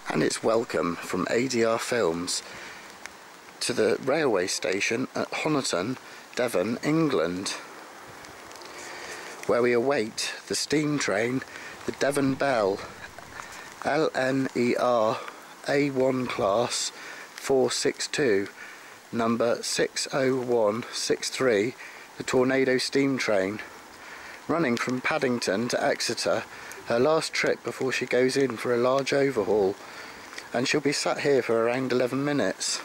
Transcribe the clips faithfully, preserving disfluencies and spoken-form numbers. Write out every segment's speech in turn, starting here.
and it's welcome from A D R Films to the railway station at Honiton, Devon, England, where we await the steam train, the Devon Bell, L N E R A one class four six two, number six oh one six three, the Tornado steam train, running from Paddington to Exeter, her last trip before she goes in for a large overhaul, and she'll be sat here for around eleven minutes.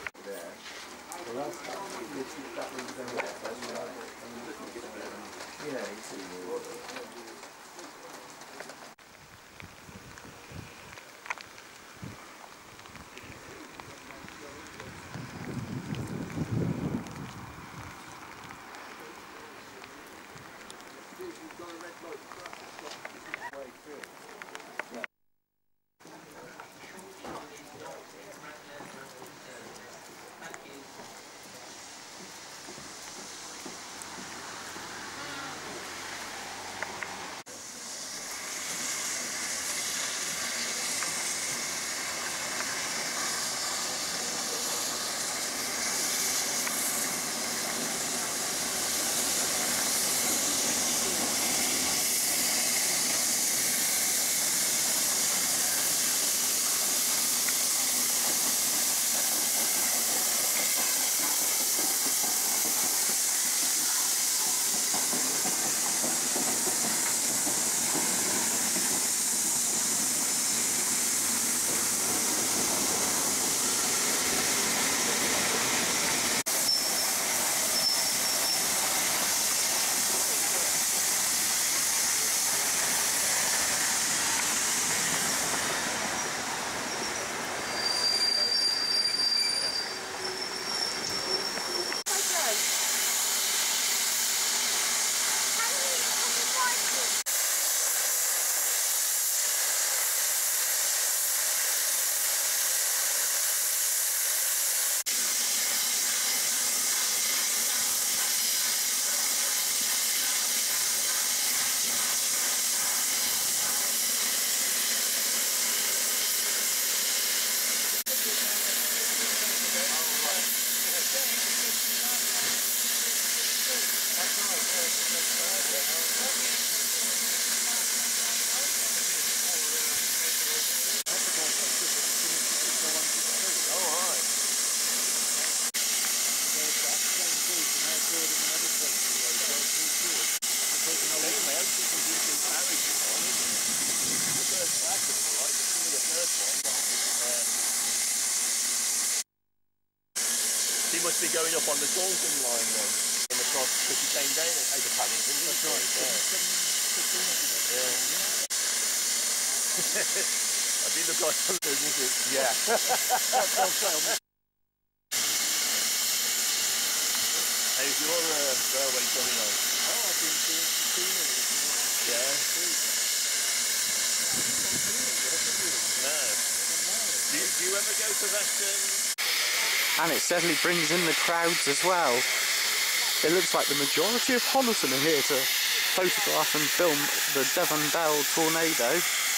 He must be going up on the Dalton line then, from across, because he came down at over Paddington. That's right. Yeah. Yeah. I did look like something, didn't it? Yeah. How's your uh, railway coming on? Oh, I've been seeing it. Yeah. No. Do you, do you ever go to that? Um... And it steadily brings in the crowds as well. It looks like the majority of Honiton are here to photograph and film the Devon Bell tornado.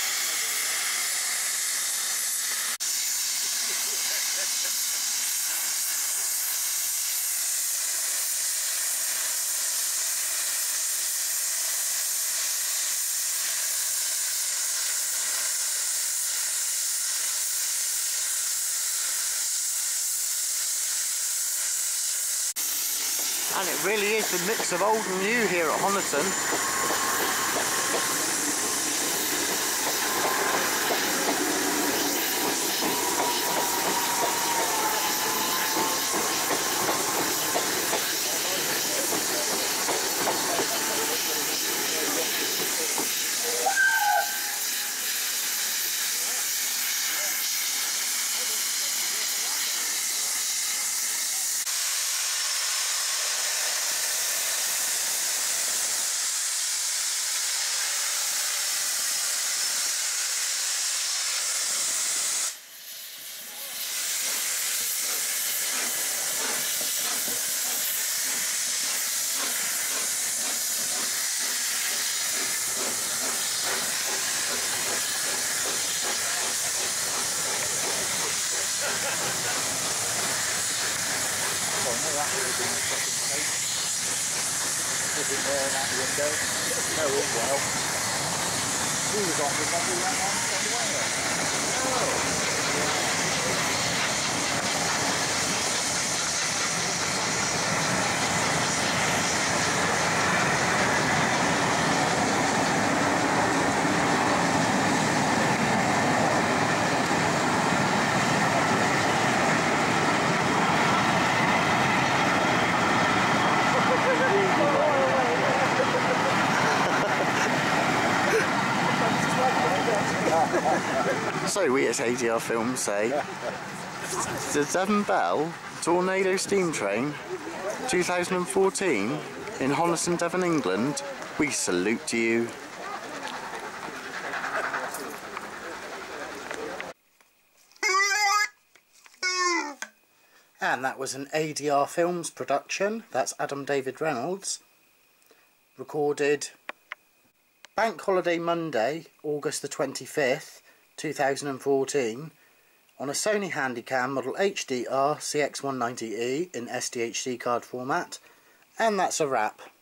And it really is the mix of old and new here at Honiton. Sitting there out the window. No, well. He was on the one we went on straight away. Oh. So we at A D R Films say, the Devon Bell Tornado Steam Train two thousand fourteen in Honiston, Devon, England, we salute to you. And that was an A D R Films production. That's Adam David Reynolds. Recorded Bank Holiday Monday, August the twenty-fifth, two thousand fourteen, on a Sony Handycam model H D R C X one ninety E in S D H D card format. And that's a wrap.